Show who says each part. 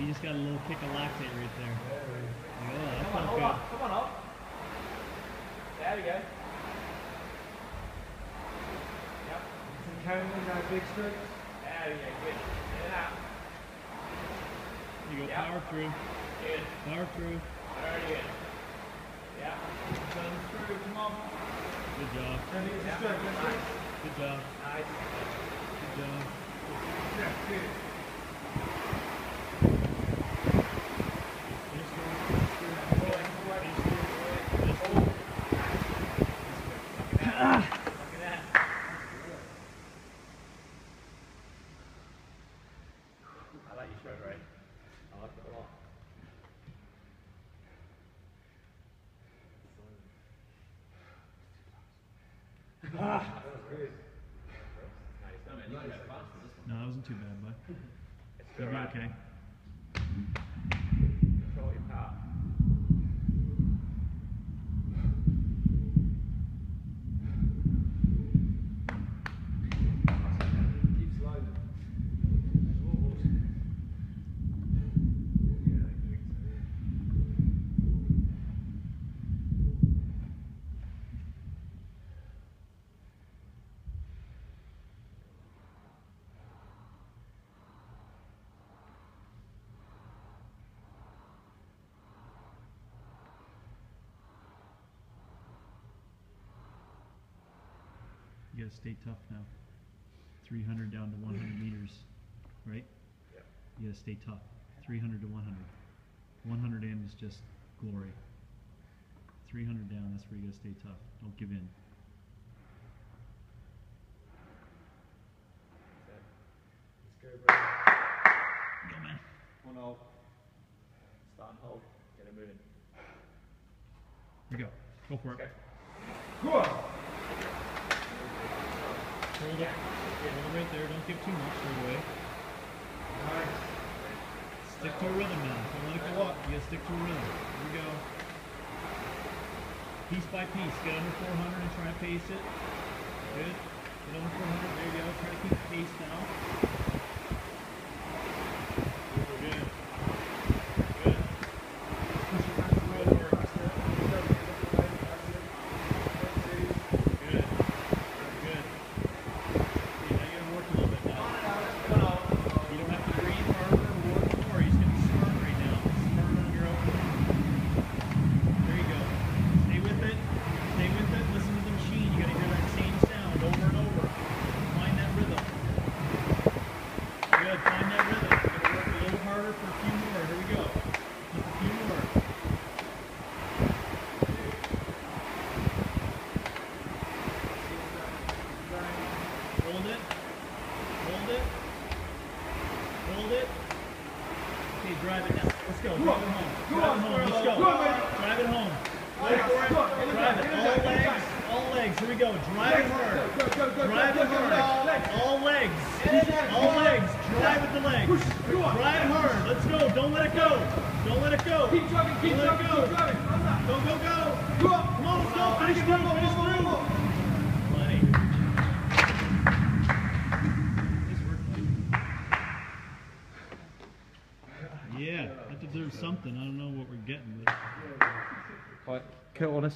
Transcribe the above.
Speaker 1: You just got a little kick of lactate right there. Oh, that felt
Speaker 2: Hold
Speaker 1: good.
Speaker 2: on, come on up. There we go. Yep.
Speaker 3: Some counting, no big strokes.
Speaker 2: There we go, good. Get it out.
Speaker 1: You go,
Speaker 2: Yep.
Speaker 1: power through.
Speaker 2: Good.
Speaker 1: Power through.
Speaker 2: Very good. Yeah. Turn through, come on.
Speaker 1: Good job.
Speaker 3: And it's a
Speaker 2: Yeah.
Speaker 3: stroke, that's it.
Speaker 1: Good job.
Speaker 2: Nice.
Speaker 1: Good job.
Speaker 3: Yeah, good.
Speaker 1: Finish through. Finish through. Finish through. Finish through.
Speaker 2: Look at that. I like your stroke rate. I like it a lot.
Speaker 1: No, that wasn't too bad, bud.
Speaker 2: It's
Speaker 1: You'll
Speaker 2: good,
Speaker 1: be
Speaker 2: right?
Speaker 1: okay.
Speaker 2: Control your power.
Speaker 3: Keep sliding.
Speaker 1: You gotta stay tough now. 300 down to 100 meters, right?
Speaker 2: Yeah.
Speaker 1: You gotta stay tough. 300 to 100. 100 in is just glory. 300 down, that's where you gotta stay tough. Don't give in.
Speaker 3: Let's go, bro.
Speaker 1: Go, man.
Speaker 2: 1-0. Start and hold. Get it moving.
Speaker 1: Here we go. Go for it.
Speaker 2: Okay.
Speaker 3: Go on.
Speaker 1: Hold it. Hold it right there. Don't give too much right away.
Speaker 3: Nice.
Speaker 1: Stick to a rhythm now. Don't let it go up. You gotta stick to a rhythm. Here we go. Piece by piece. Get under 400 and try to pace it. Good. Get under 400. There you go. Try to keep the pace now. Good. Good.
Speaker 3: Push it back to where it works. That's it.
Speaker 1: Good. Good. See, now you gotta work a little bit now. You don't have to breathe harder or work more. He's gonna be smart right now. Smart on your own. There you go. Stay with it. Stay with it. Listen to the machine. You gotta hear that same sound over and over. Find that rhythm. Good. Find that rhythm. You're gonna work a little harder for a few more. Here we go. Just a few more. Hold it. Hold it. Hold it. Okay, drive it now. Let's go. Drive it home. Drive it home. Let's go. Drive it home. Go for it. Drive it. All legs. All legs. Here we go. Drive it hard. Drive it hard. All legs. All legs. Drive with the legs. Drive it hard. Let's go. Don't let it go. Don't let it go.
Speaker 3: Keep driving, keep
Speaker 1: Don't let it
Speaker 3: driving,
Speaker 1: go.
Speaker 3: keep driving.
Speaker 1: Go, go, go.
Speaker 3: Go on.
Speaker 1: Come on, let's go. Finish through. Finish through. Plenty. Nice work, buddy. Yeah, that deserves something. I don't know what we're getting, but.
Speaker 3: Right, Kurt, honest.